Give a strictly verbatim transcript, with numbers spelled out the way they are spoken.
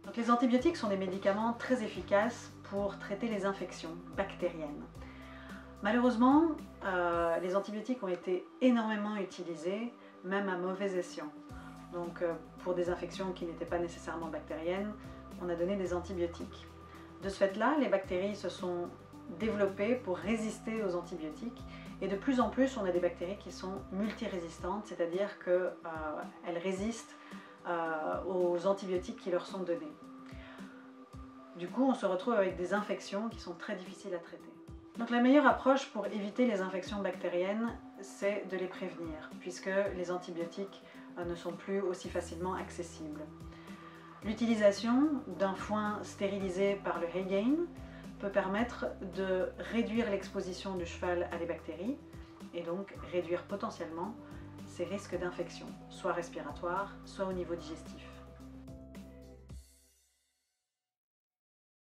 Donc, les antibiotiques sont des médicaments très efficaces pour traiter les infections bactériennes. Malheureusement, euh, les antibiotiques ont été énormément utilisés, même à mauvais escient. Donc euh, pour des infections qui n'étaient pas nécessairement bactériennes, on a donné des antibiotiques. De ce fait-là, les bactéries se sont développées pour résister aux antibiotiques et de plus en plus, on a des bactéries qui sont multirésistantes, c'est-à-dire qu'elles euh, résistent euh, aux antibiotiques qui leur sont donnés. Du coup, on se retrouve avec des infections qui sont très difficiles à traiter. Donc la meilleure approche pour éviter les infections bactériennes, c'est de les prévenir, puisque les antibiotiques ne sont plus aussi facilement accessibles. L'utilisation d'un foin stérilisé par le Haygain peut permettre de réduire l'exposition du cheval à des bactéries et donc réduire potentiellement ses risques d'infection, soit respiratoires, soit au niveau digestif.